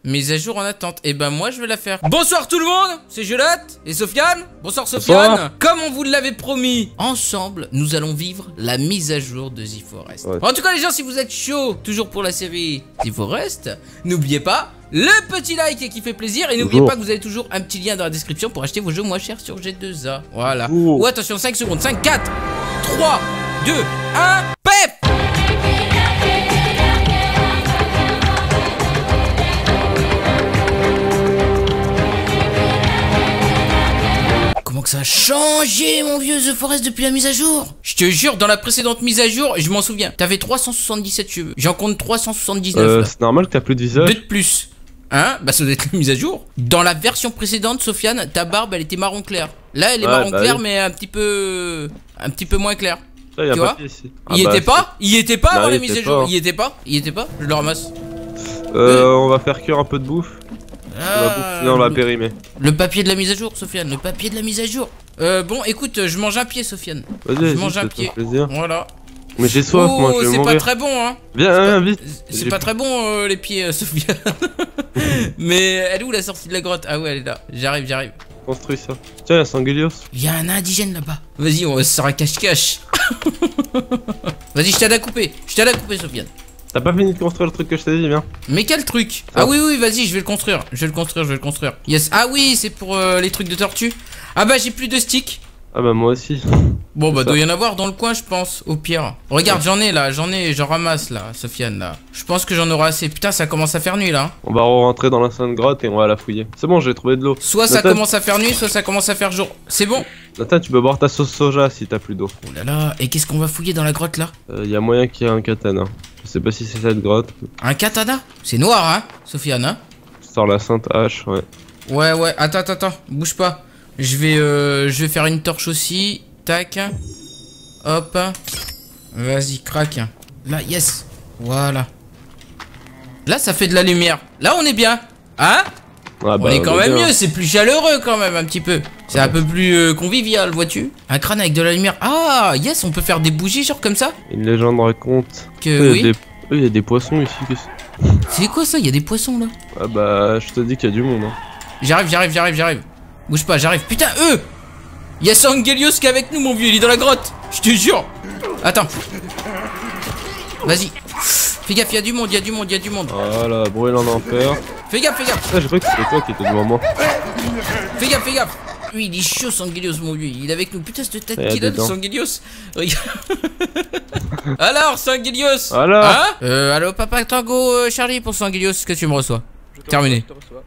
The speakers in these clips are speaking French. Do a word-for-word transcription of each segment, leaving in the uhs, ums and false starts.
Mise à jour en attente. Et ben moi je vais la faire. Bonsoir tout le monde, c'est Gelate et Sofiane. Bonsoir Sofiane. Bonsoir. Comme on vous l'avait promis, ensemble nous allons vivre la mise à jour de The Forest. Ouais. En tout cas les gens, si vous êtes chaud toujours pour la série The Forest, n'oubliez pas le petit like qui fait plaisir. Et n'oubliez pas que vous avez toujours un petit lien dans la description pour acheter vos jeux moins chers sur G deux A. Voilà. Ouh. Ou attention, cinq secondes, cinq, quatre, trois, deux, un, pep. Comment que ça a changé mon vieux The Forest depuis la mise à jour? Je te jure, dans la précédente mise à jour, je m'en souviens, t'avais trois cent soixante-dix-sept cheveux. J'en compte trois cent soixante-dix-neuf. Euh, c'est normal que t'as plus de visage. Deux de plus. Hein? Bah ça doit être une mise à jour. Dans la version précédente, Sofiane, ta barbe elle était marron clair. Là elle est ouais, marron bah clair oui. mais un petit peu... Un petit peu moins clair. Ça, y a tu pas vois ici. Ah Il bah, était pas Il était pas avant la mise à jour. Hein. Il était pas Il était pas Je le ramasse. Euh, euh... on va faire cuire un peu de bouffe. Ah, on va périmé. Le papier de la mise à jour, Sofiane, le papier de la mise à jour. Euh, bon, écoute, je mange un pied, Sofiane. Je mange un pied. Plaisir. Voilà. Mais j'ai soif, oh, moi, je vais c'est mourir. pas très bon, hein. Viens, viens, vite. C'est pas très bon, euh, les pieds, euh, Sofiane. Mais elle est où la sortie de la grotte? Ah ouais, elle est là. J'arrive, j'arrive. Construis ça. Tiens, y'a Sanguelios. Il y a un indigène là-bas. Vas-y, on va se faire un cache-cache. Vas-y, je t'aide à couper. Je t'aide à couper, Sofiane. T'as pas fini de construire le truc que je t'ai dit, viens. Mais quel truc? Ah, ah oui, oui, vas-y, je vais le construire. Je vais le construire, je vais le construire. Yes. Ah oui, c'est pour euh, les trucs de tortue. Ah bah, j'ai plus de sticks. Ah bah, moi aussi. Bon, bah, doit y en avoir dans le coin, je pense, au pire. Regarde, j'en ai là, j'en ai, j'en ramasse là, Sofiane là. Je pense que j'en aurai assez. Putain, ça commence à faire nuit là. On va rentrer dans la sainte grotte et on va la fouiller. C'est bon, j'ai trouvé de l'eau. Soit ça commence à faire nuit, soit ça commence à faire jour. C'est bon. Nathan, tu peux boire ta sauce soja si t'as plus d'eau. Oh là là, et qu'est-ce qu'on va fouiller dans la grotte là? Euh, y a moyen qu'il y ait un katana. Je sais pas si c'est cette grotte. Un katana? C'est noir, hein, Sofiane, hein? Sors la sainte hache, ouais. Ouais, ouais, attends, attends, attends, bouge pas. Je vais, euh, je vais faire une torche aussi. Tac. Hop. Vas-y, craque. Là, yes. Voilà. Là, ça fait de la lumière. Là, on est bien. Hein? Ah bah, on est quand on même bien. Mieux, c'est plus chaleureux quand même, un petit peu. C'est un peu plus euh, convivial, vois-tu? Un crâne avec de la lumière. Ah, yes, on peut faire des bougies, genre comme ça? Une légende raconte que oui. Il y, y a des poissons ici. C'est quoi ça? Il y a des poissons là? Ah bah, je te dis qu'il y a du monde. Hein. J'arrive, j'arrive, j'arrive, j'arrive. Bouge pas, j'arrive. Putain, eux! Il y a Sanguelios qui est avec nous, mon vieux, il est dans la grotte. Je te jure. Attends. Vas-y. Fais gaffe, il y a du monde, il y a du monde, il y a du monde. Voilà, brûle en enfer. Fais gaffe, fais gaffe. Ah, j'ai cru que c'était toi qui étais devant moi. Fais gaffe, fais gaffe. Lui, il est chaud, Sanguelios, mon vieux. Il est avec nous. Putain, cette tête qu'il a de Sanguelios. Regarde. Alors, Sanguelios. Alors hein euh, Allo, papa Tango, euh, Charlie, pour Sanguelios, est-ce que tu me reçois? Terminé. Je te reçois.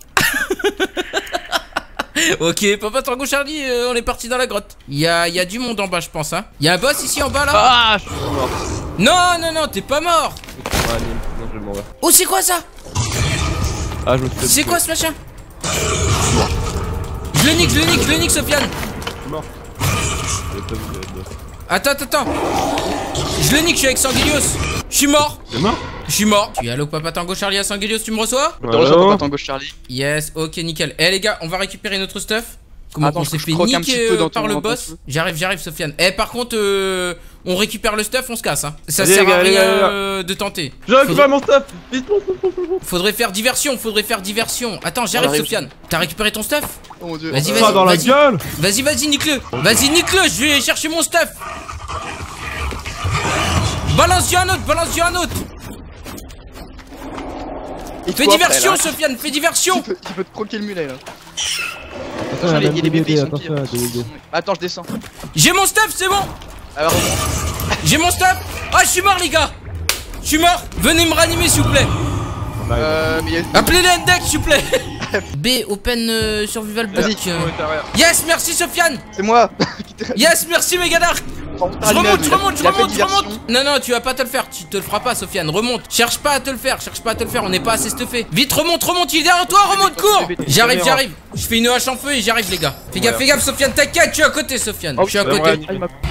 Ok, Papa Tango Charlie, euh, on est parti dans la grotte. Il y a, y a du monde en bas, je pense, hein. Il y a un boss ici en bas, là. Ah, je suis mort. Non, non, non, t'es pas mort. Ah, non, je vais mourir. Oh, c'est quoi ça? Ah, je me suis fait. C'est quoi ce machin? Je le nique, je le nique, je le nique, Sofiane. Je suis mort. Attends, attends, attends. Je le nique, je suis avec Sanguelios. Je suis mort. T'es mort? Je suis mort. Tu es allo Papa Tango Charlie à Sanguelios, tu me reçois? Je te reçois Papa Tango Charlie. Yes, ok, nickel. Eh les gars, on va récupérer notre stuff. Comment Attends, on s'est fait niquer euh, par le boss? J'arrive, j'arrive, Sofiane. Eh, par contre, euh, on récupère le stuff, on se casse. Hein. Ça allez, sert gars, à rien allez, euh, de tenter. Je récupère faudrait... mon stuff. Vite, faudrait faire diversion, faudrait faire diversion. Attends, j'arrive, Sofiane. T'as récupéré ton stuff? Oh mon dieu. Vas-y, vas-y. Dans la gueule. Vas-y, vas-y, nique-le. Vas-y, nique-le. Je vais chercher mon stuff. Balance-y un autre, balance-y un autre. Fais diversion, après, Sofiane, fais diversion. Tu peux, tu peux te croquer le mulet là. Attends, il y a des bébés, ils sont pires. Attends, je descends. J'ai mon stuff, c'est bon. Alors, j'ai mon stuff. Ah, je suis mort, les gars. Je suis mort. Venez me ranimer, s'il vous plaît. Euh, mais a... Appelez les index, s'il vous plaît. B, open euh, survival book. Euh... Yes, merci, Sofiane. C'est moi. Yes, merci, Megadark. Je remonte, je remonte, je remonte, je remonte. Non, non, tu vas pas te le faire. Tu te le feras pas, Sofiane. Remonte. Cherche pas à te le faire. Cherche pas à te le faire. On n'est pas assez stuffé. Vite, remonte, remonte. Il est derrière toi. Remonte, cours. J'arrive, j'arrive. Je fais une hache en feu et j'arrive, les gars. Fais gaffe, fais gaffe, Sofiane. T'inquiète, je suis à côté, Sofiane. Je suis à côté.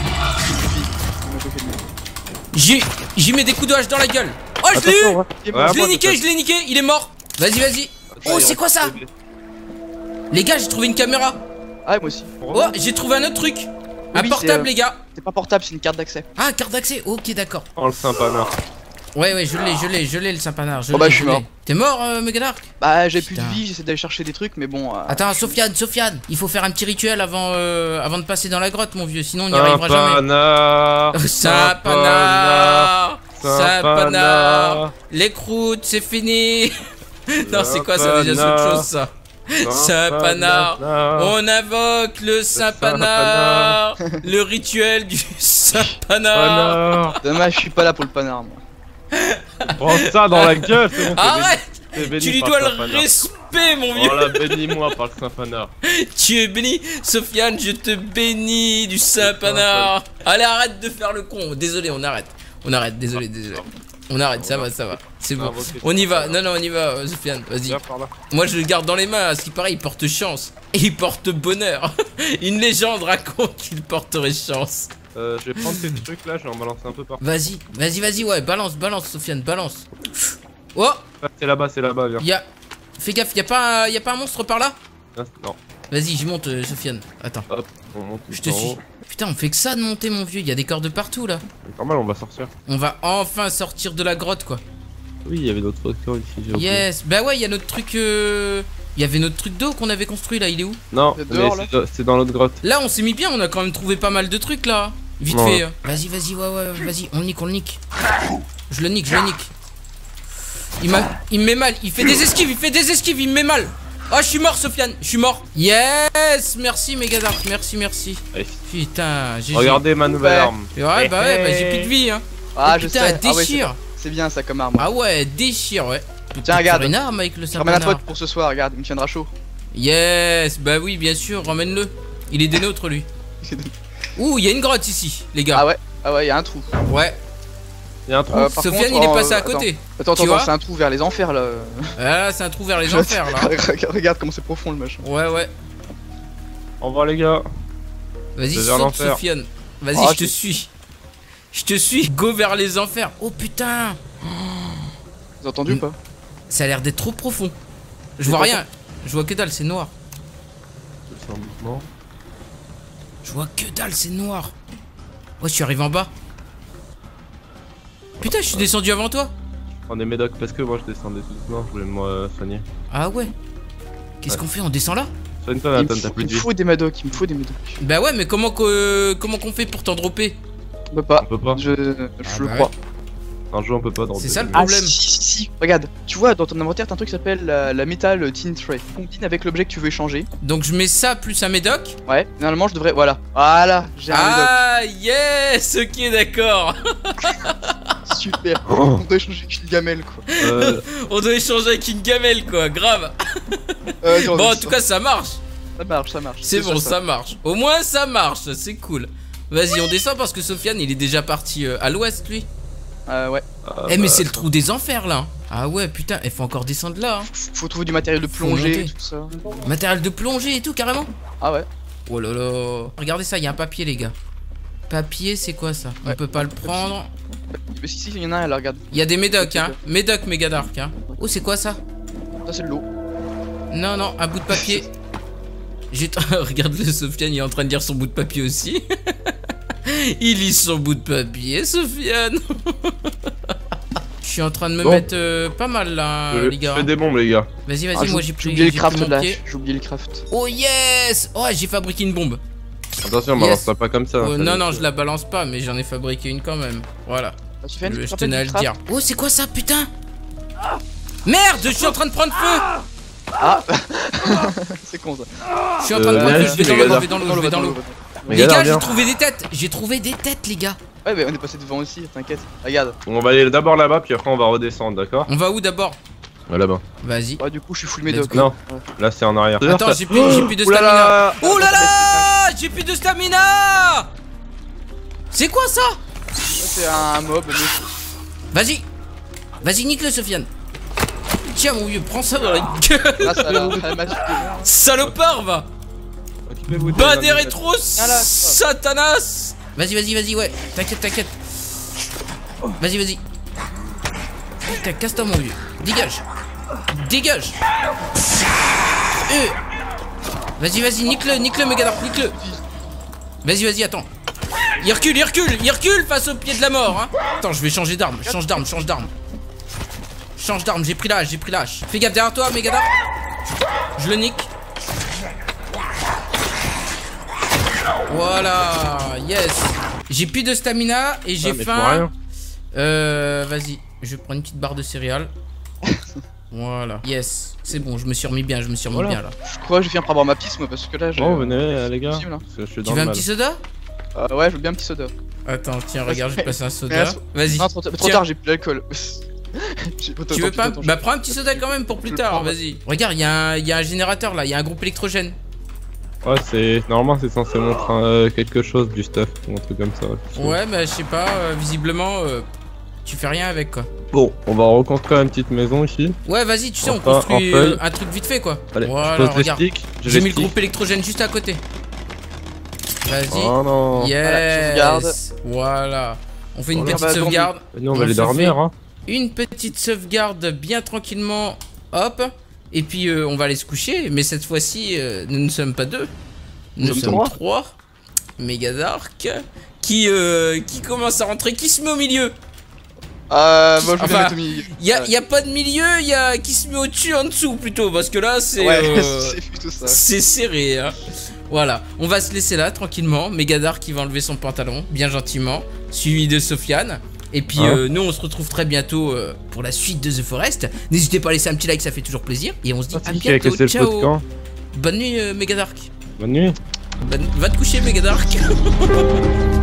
J'y mets des coups de hache dans la gueule. Oh, je l'ai eu. Je l'ai niqué, je l'ai niqué. Il est mort. Vas-y, vas-y. Oh, c'est quoi ça? Les gars, j'ai trouvé une caméra. Ah, moi aussi. Oh, j'ai trouvé un autre truc. Un portable, les gars. C'est pas portable, c'est une carte d'accès. Ah, carte d'accès, ok, d'accord. Oh, le sympa, non. Ouais, ouais, je l'ai, je l'ai, je l'ai le Saint-Panard. Oh bah, je suis mort. T'es mort, euh, Megadark? Bah, j'ai plus de vie, j'essaie d'aller chercher des trucs, mais bon. Euh... Attends, Sofiane, Sofiane, il faut faire un petit rituel avant, euh, avant de passer dans la grotte, mon vieux, sinon on n'y arrivera jamais. Saint-Panard, Saint-Panard, les croûtes, c'est fini. Non, c'est quoi ça déjà, c'est autre chose ça. Saint-Panard, on invoque le Saint-Panard, le rituel du Saint-Panard. Dommage, je suis pas là pour le panard, moi. Prends ça dans la gueule, c'est bon. Arrête, tu lui dois le respect, mon vieux. Voilà, bénis-moi par le Saint-Panard. Tu es béni, Sofiane, je te bénis du Saint-Panard. Allez, arrête de faire le con. Désolé, on arrête. On arrête, désolé, désolé. On arrête, ça va, ça va. C'est bon. On y va. Non, non, on y va, Sofiane. Vas-y. Moi, je le garde dans les mains. À ce qui paraît, il porte chance. Et il porte bonheur. Une légende raconte qu'il porterait chance. Euh, je vais prendre ces trucs là, je vais en balancer un peu partout. Vas-y, vas-y, vas-y, ouais, balance, balance, Sofiane, balance. Oh! Ah, c'est là-bas, c'est là-bas, viens. Y'a. Fais gaffe, y'a pas, y a pas un monstre par là? Non. Vas-y, je monte, euh, Sofiane. Attends. Hop, on monte. Je te suis. Putain, on fait que ça de monter, mon vieux. Y'a des cordes partout là. C'est normal, on va sortir. On va enfin sortir de la grotte, quoi. Oui, il y avait d'autres trucs ici. Yes, bah ouais, y'a notre truc. Euh... Il y avait notre truc d'eau qu'on avait construit là, il est où? Non, c'est dans l'autre grotte. Là, on s'est mis bien, on a quand même trouvé pas mal de trucs là. Vite non. fait. Vas-y, vas-y, ouais, ouais, vas-y, on le nique, on le nique. Je le nique, je le nique. Il m'a, il me met mal, il fait des esquives, il fait des esquives, il me met mal. Oh, je suis mort, Sofiane, je suis mort. Yes, merci Megadark, merci, merci. Allez. Putain, j'ai. Regardez ma nouvelle ouais. arme. Ouais, bah ouais, bah, j'ai plus de vie, hein. Ah, oh, je putain, sais. déchire. Ah ouais, c'est bien ça comme arme. Ah ouais, déchire, ouais. Tiens, regarde. Une arme avec le Ramène un pote pour ce soir, regarde, il me tiendra chaud. Yes, bah oui, bien sûr, ramène-le. Il est des nôtres, lui. Ouh, il y a une grotte ici, les gars. Ah ouais, ah ouais, il y a un trou. Ouais. Il y a un trou. Euh, Sofiane, contre, il est passé à côté. Attends, attends, attends c'est un trou vers les enfers là. Ah, c'est un trou vers les enfers là. Regarde comment c'est profond le machin. Ouais, ouais. Au revoir, les gars. Vas-y, saute, Sofiane. Vas-y, oh, je te suis. Je te suis. Go vers les enfers. Oh putain. Vous avez entendu ou pas? Ça a l'air d'être trop profond. Je vois rien. Je vois que dalle, c'est noir. Je vois que dalle, c'est noir. Ouais, je suis arrivé en bas. Putain, je suis descendu avant toi. On est médoc parce que moi je descendais tout doucement, je voulais me euh, soigner. Ah ouais. Qu'est-ce ouais. qu'on fait? On descend là? Soigne-toi, Nathan, t'as plus de vie. Il me faut des médocs, il me faut des médocs. Bah ouais, mais comment qu'on comment qu'on fait pour t'en dropper? On peut pas. On peut pas. Je, je ah le bah crois. Ouais. Un jeu on peut pas dropper. C'est ça le problème. Ah, si, si, si, regarde, tu vois dans ton inventaire t'as un truc qui s'appelle la, la Metal Tin Tray. Combine avec l'objet que tu veux échanger. Donc je mets ça plus un médoc. Ouais, normalement je devrais. Voilà. Voilà, j'ai un médoc. Ah yes, ok d'accord. Super. Oh. On doit échanger avec une gamelle quoi. Euh... On doit échanger avec une gamelle quoi, grave. Euh, non, bon en tout ça. cas ça marche. Ça marche, ça marche. C'est bon, ça, ça marche. Au moins ça marche, c'est cool. Vas-y, oui. on descend parce que Sofiane il est déjà parti euh, à l'ouest lui. Euh ouais. Ah, eh bah, mais c'est le trou des enfers là. Ah ouais putain, il faut encore descendre là. Hein. Faut, faut trouver du matériel de plongée et tout ça. Matériel de plongée et tout carrément. Ah ouais. Oh là là. Regardez ça, il y a un papier les gars. Papier c'est quoi ça? Ouais. On peut pas le prendre. Mais si si, il y en a un là, regarde. Il y a des médocs hein. Médoc Megadark hein. Oh c'est quoi ça? Ça c'est de l'eau. Non non, un bout de papier. J'ai regarde le Sofiane, il est en train de lire son bout de papier aussi. Il lit son bout de papier, Sofiane. Je suis en train de me bon. mettre euh, pas mal là, je les gars. Je fais des bombes, les gars. Vas-y, vas-y, ah, moi j'ai pris. J'ai oublié le craft là. J'ai oublié le craft. Oh yes. Oh, j'ai fabriqué une bombe. Attention, yes. balance pas comme ça. Oh, hein, non, non, je la balance pas, mais j'en ai fabriqué une quand même. Voilà. Ah, tu fais je, je tenais à le dire. Oh, c'est quoi ça, putain? Merde, je suis en train de prendre feu. Ah. C'est con ça. Je suis en train de prendre feu, je vais dans l'eau, je vais dans l'eau, je vais dans l'eau. Les gars, j'ai trouvé des têtes, j'ai trouvé des têtes, les gars. Ouais, mais on est passé devant aussi, t'inquiète. Regarde. On va aller d'abord là-bas, puis après on va redescendre, d'accord? On va où d'abord? Ouais, là-bas. Vas-y. Ouais, du coup, je suis full médoc. Non, ouais. Là c'est en arrière. Attends, j'ai plus, j'ai plus de stamina. Oh là là, j'ai plus de stamina. C'est quoi ça? C'est un mob. Mais... Vas-y, vas-y, nique le Sofiane. Tiens, mon vieux, prends ça dans la gueule. Ah, ça a salopard, va. Bas des rétros, Satanas. Vas-y, vas-y, vas-y, ouais. T'inquiète, t'inquiète. Vas-y, vas-y. Putain, casse-toi, mon vieux. Dégage. Dégage. Euh. Vas-y, vas-y, nique-le, nique-le, Megadark, nique-le. Vas-y, vas-y, attends. Il recule, il recule, il recule face au pied de la mort, hein. Attends, je vais changer d'arme, change d'arme, change d'arme. Change d'arme, j'ai pris l'âge, j'ai pris l'âge. Fais gaffe derrière toi, Megadar. Je le nique. Voilà, yes. J'ai plus de stamina et j'ai ah, faim. Euh, vas-y, je prends une petite barre de céréales. Voilà, yes. C'est bon, je me suis remis bien, je me suis remis voilà. bien là. Je crois que je viens pour avoir ma piste moi parce que là j'ai... Bon, venez euh, les gars. Possible, hein. Je suis Tu veux un petit soda? euh, Ouais, je veux bien un petit soda. Attends, tiens, regarde, je vais passer un soda. Vas-y. Non, trop, trop tard, j'ai plus d'alcool. Tu veux pas? Bah prends un petit soda quand même pour plus tard, vas-y. Regarde, il y, y a un générateur là, il y a un groupe électrogène. Ouais, c'est... Normalement c'est censé montrer euh, quelque chose du stuff ou un truc comme ça. Ouais, bah je sais pas, euh, visiblement euh, tu fais rien avec quoi. Bon, on va reconstruire une petite maison ici. Ouais, vas-y, tu sais, enfin, on construit euh, un truc vite fait quoi. Allez, voilà, je pose regarde. J'ai mis le stick. groupe électrogène juste à côté. Vas-y. Oh non. Yes. Voilà. On fait une voilà, petite bah, sauvegarde. Nous on va aller dormir hein. Une petite sauvegarde bien tranquillement. Hop. Et puis euh, on va aller se coucher. Mais cette fois-ci, euh, nous ne sommes pas deux. Nous, nous sommes trois. trois. Megadark. Qui, euh, qui commence à rentrer. Qui se met au milieu? Euh, moi je vais enfin, mettre au milieu. Il y, y a pas de milieu, il y a qui se met au-dessus, en dessous plutôt. Parce que là, c'est. Ouais, euh, c'est plutôt ça. C'est serré, hein. Voilà, on va se laisser là tranquillement. Megadark qui va enlever son pantalon, bien gentiment, suivi de Sofiane. Et puis ah. euh, nous on se retrouve très bientôt euh, pour la suite de The Forest. N'hésitez pas à laisser un petit like, ça fait toujours plaisir. Et on se dit ah, à bientôt, ciao. Bonne nuit euh, Megadark. Bonne nuit. Bonne... Va te coucher Megadark.